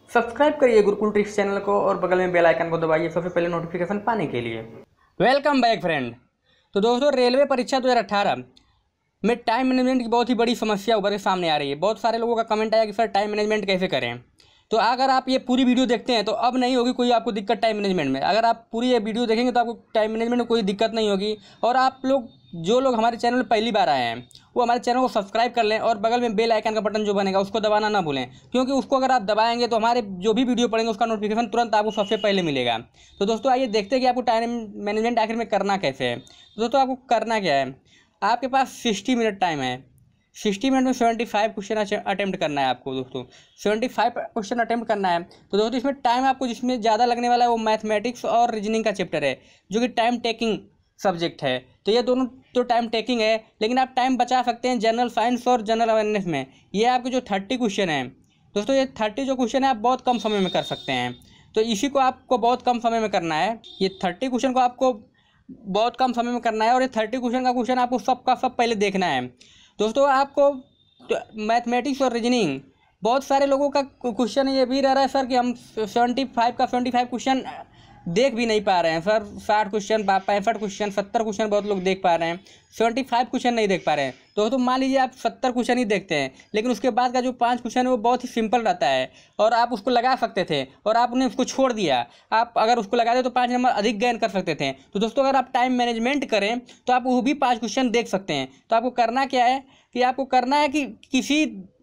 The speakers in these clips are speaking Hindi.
सब्सक्राइब करिए गुरुकुल ट्रिक्स चैनल को और बगल में बेल आइकन को दबाइए सबसे पहले नोटिफिकेशन पाने के लिए। Welcome back friend. तो दोस्तों, रेलवे परीक्षा 2018 में टाइम मैनेजमेंट की बहुत ही बड़ी समस्या उभर के सामने आ रही है। बहुत सारे लोगों का कमेंट आया कि सर टाइम मैनेजमेंट कैसे करें। तो अगर आप ये पूरी वीडियो देखते हैं तो अब नहीं होगी कोई आपको दिक्कत टाइम मैनेजमेंट में। अगर आप पूरी ये वीडियो देखेंगे तो आपको टाइम मैनेजमेंट में कोई दिक्कत नहीं होगी। और आप लोग जो लोग हमारे चैनल में पहली बार आए हैं वो हमारे चैनल को सब्सक्राइब कर लें और बगल में बेल आइकन का बटन जो बनेगा उसको दबाना ना भूलें, क्योंकि उसको अगर आप दबाएंगे तो हमारे जो भी वीडियो पड़ेंगे उसका नोटिफिकेशन तुरंत आपको सबसे पहले मिलेगा। तो दोस्तों आइए देखते हैं कि आपको टाइम मैनेजमेंट आखिर में करना कैसे है। तो दोस्तों आपको करना क्या है, आपके पास 60 मिनट टाइम है। 60 मिनट में 75 क्वेश्चन अटेम्प्ट करना है आपको। दोस्तों 75 क्वेश्चन अटेम्प्ट करना है। तो दोस्तों इसमें टाइम आपको जिसमें ज़्यादा लगने वाला है वो मैथमेटिक्स और रीजनिंग का चैप्टर है, जो कि टाइम टेकिंग सब्जेक्ट है। तो ये दोनों तो टाइम टेकिंग है, लेकिन आप टाइम बचा सकते हैं जनरल साइंस और जनरल अवेयरनेस में। ये आपके जो 30 क्वेश्चन हैं दोस्तों, ये 30 जो क्वेश्चन है आप बहुत कम समय में कर सकते हैं। तो इसी को आपको बहुत कम समय में करना है। ये 30 क्वेश्चन को आपको बहुत कम समय में करना है और ये 30 क्वेश्चन का क्वेश्चन आपको सबका सब पहले देखना है। दोस्तों आपको मैथमेटिक्स और रीजनिंग बहुत सारे लोगों का क्वेश्चन ये भी रह रहा है सर कि हम 75 क्वेश्चन देख भी नहीं पा रहे हैं सर। 60 क्वेश्चन 65 क्वेश्चन 70 क्वेश्चन बहुत लोग देख पा रहे हैं, 75 क्वेश्चन नहीं देख पा रहे हैं। तो मान लीजिए आप 70 क्वेश्चन ही देखते हैं, लेकिन उसके बाद का जो 5 क्वेश्चन है वो बहुत ही सिंपल रहता है और आप उसको लगा सकते थे और आपने उसको छोड़ दिया। आप अगर उसको लगा दे तो 5 नंबर अधिक गेन कर सकते थे। तो दोस्तों अगर आप टाइम मैनेजमेंट करें तो आप वो भी 5 क्वेश्चन देख सकते हैं। तो आपको करना क्या है कि आपको करना है कि किसी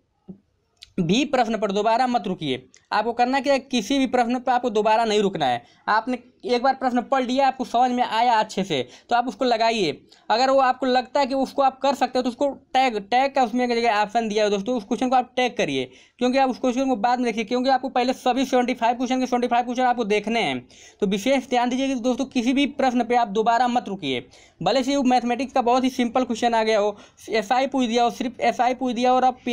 भी प्रश्न पर दोबारा मत रुकिए। आपको करना क्या है, किसी भी प्रश्न पर आपको दोबारा नहीं रुकना है। आपने एक बार प्रश्न पढ़ लिया, आपको समझ में आया अच्छे से, तो आप उसको लगाइए। अगर वो आपको लगता है कि उसको आप कर सकते हो तो उसको टैग का उसमें जगह ऑप्शन दिया है दोस्तों, उस क्वेश्चन को आप टैग करिए, क्योंकि आप उस क्वेश्चन को बाद में देखिए, क्योंकि आपको पहले सभी 75 क्वेश्चन के 75 क्वेश्चन आपको देखने हैं। तो विशेष ध्यान दीजिए कि दोस्तों किसी भी प्रश्न पर आप दोबारा मत रुकिए। भले से वो मैथमेटिक्स का बहुत ही सिंपल क्वेश्चन आ गया हो, SI पूछ दिया हो, सिर्फ SI पूछ दिया और आप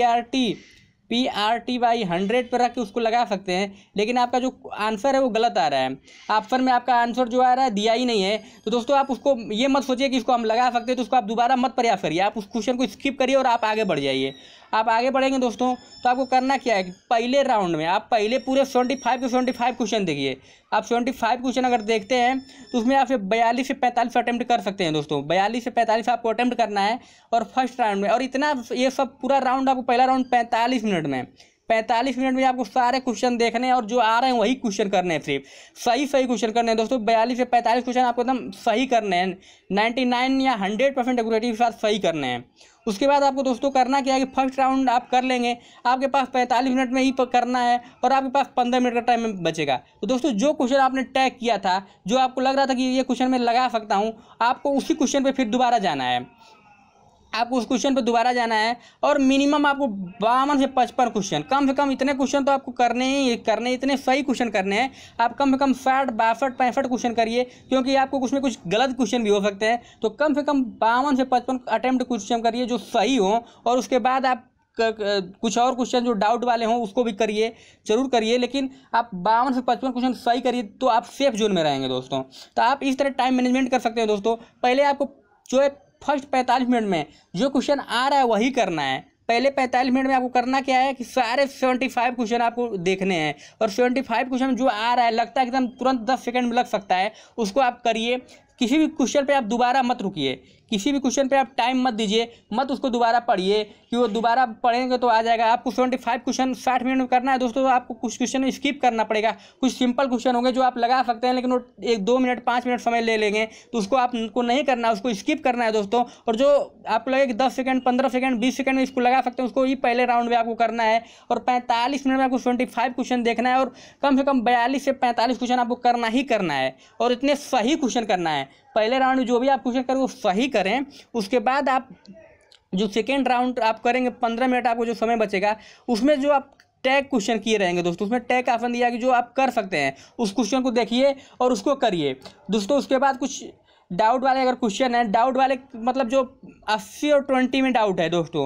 PRT बाई 100 पर रख के उसको लगा सकते हैं, लेकिन आपका जो आंसर है वो गलत आ रहा है। ऑप्शन में आपका आंसर जो आ रहा है दिया ही नहीं है। तो दोस्तों आप उसको ये मत सोचिए कि इसको हम लगा सकते हैं, तो उसको आप दोबारा मत प्रयास करिए। आप उस क्वेश्चन को स्किप करिए और आप आगे बढ़ जाइए। आप आगे बढ़ेंगे दोस्तों तो आपको करना क्या है कि पहले राउंड में आप पहले पूरे 75 के 75 क्वेश्चन देखिए। आप 75 क्वेश्चन अगर देखते हैं तो उसमें आप 42 से 45 अटेम्प्ट कर सकते हैं। दोस्तों 42 से 45 आपको अटेम्प्ट करना है और फर्स्ट राउंड में, और इतना ये सब पूरा राउंड आपको पहला राउंड 45 मिनट में 45 मिनट में आपको सारे क्वेश्चन देखने हैं और जो आ रहे हैं वही क्वेश्चन करने हैं, सिर्फ सही क्वेश्चन करने हैं। दोस्तों 42 से 45 क्वेश्चन आपको एकदम सही करने हैं, 99 या 100% एक्यूरेटी के साथ सही करने हैं। उसके बाद आपको दोस्तों करना क्या है कि फर्स्ट राउंड आप कर लेंगे, आपके पास 45 मिनट में ही करना है और आपके पास 15 मिनट का टाइम बचेगा। तो दोस्तों जो क्वेश्चन आपने टैग किया था, जो आपको लग रहा था कि ये क्वेश्चन मैं लगा सकता हूँ, आपको उसी क्वेश्चन पर फिर दोबारा जाना है। आपको उस क्वेश्चन पर दोबारा जाना है और मिनिमम आपको 52 से 55 क्वेश्चन, कम से कम इतने क्वेश्चन तो आपको करने इतने सही क्वेश्चन करने हैं। आप कम से कम 60 62 65 क्वेश्चन करिए, क्योंकि आपको उसमें कुछ गलत क्वेश्चन भी हो सकते हैं। तो कम से कम 52 से 55 अटेम्प्ट क्वेश्चन करिए जो सही हो, और उसके बाद आप कुछ और क्वेश्चन जो डाउट वाले हों उसको भी करिए, जरूर करिए, लेकिन आप 52 से 55 क्वेश्चन सही करिए तो आप सेफ जोन में रहेंगे दोस्तों। तो आप इस तरह टाइम मैनेजमेंट कर सकते हैं दोस्तों। पहले आपको जो है फर्स्ट 45 मिनट में जो क्वेश्चन आ रहा है वही करना है। पहले 45 मिनट में आपको करना क्या है कि सारे 75 क्वेश्चन आपको देखने हैं, और 75 क्वेश्चन जो आ रहा है लगता है एकदम तुरंत 10 सेकंड में लग सकता है, उसको आप करिए। किसी भी क्वेश्चन पे आप दोबारा मत रुकिए, किसी भी क्वेश्चन पे आप टाइम मत दीजिए, मत उसको दोबारा पढ़िए, कि वो दोबारा पढ़ेंगे तो आ जाएगा। आपको 75 क्वेश्चन 60 मिनट में करना है दोस्तों। तो आपको कुछ क्वेश्चन स्किप करना पड़ेगा, कुछ सिंपल क्वेश्चन होंगे जो आप लगा सकते हैं, लेकिन वो 1-2 मिनट 5 मिनट समय ले लेंगे, तो उसको आपको नहीं करना है, उसको स्किप करना है दोस्तों। और जो आपको लगे कि 10 सेकंड 15 सेकंड 20 सेकंड में इसको लगा सकते हैं, उसको ही पहले राउंड में आपको करना है। और 45 मिनट में आपको 75 क्वेश्चन देखना है और कम से कम 42 से 45 क्वेश्चन आपको करना ही करना है, और इतने सही क्वेश्चन करना है। पहले राउंड में जो भी आप क्वेश्चन करें वो सही करें। उसके बाद आप जो सेकेंड राउंड आप करेंगे 15 मिनट आपको जो समय बचेगा, उसमें जो आप टैग क्वेश्चन किए रहेंगे दोस्तों, उसमें टैग का ऑप्शन दिया कि जो आप कर सकते हैं उस क्वेश्चन को देखिए और उसको करिए दोस्तों। उसके बाद कुछ डाउट वाले अगर क्वेश्चन है, डाउट वाले मतलब जो 80 और 20 में डाउट है दोस्तों,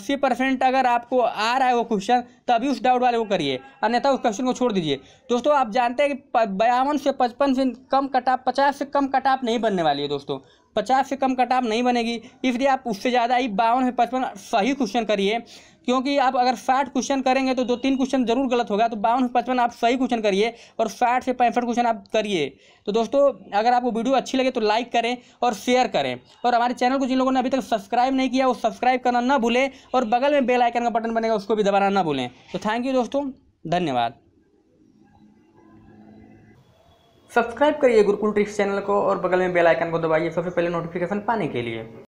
80% अगर आपको आ रहा है वो क्वेश्चन तभी उस डाउट वाले को करिए, अन्यथा उस क्वेश्चन को छोड़ दीजिए। दोस्तों आप जानते हैं कि 52 से 55 से कम कट ऑफ 50 से कम कट ऑफ नहीं बनने वाली है दोस्तों। 50 से कम कट ऑफ नहीं बनेगी, इसलिए आप उससे ज़्यादा ही 52 से 55 सही क्वेश्चन करिए, क्योंकि आप अगर 60 क्वेश्चन करेंगे तो 2-3 क्वेश्चन जरूर गलत होगा। तो 52 से 55 आप सही क्वेश्चन करिए और 60 से 65 क्वेश्चन आप करिए। तो दोस्तों, अगर आपको वीडियो अच्छी लगे तो लाइक करें और शेयर करें, और हमारे चैनल को जिन लोगों ने अभी तक सब्सक्राइब नहीं किया वो सब्सक्राइब करना ना भूलें, और बगल में बेल आइकन का बटन बनेगा उसको भी दबाना ना भूलें। तो थैंक यू दोस्तों, धन्यवाद। सब्सक्राइब करिए गुरुकुल ट्रिक्स चैनल को और बगल में बेल आइकन को दबाइए सबसे पहले नोटिफिकेशन पाने के लिए।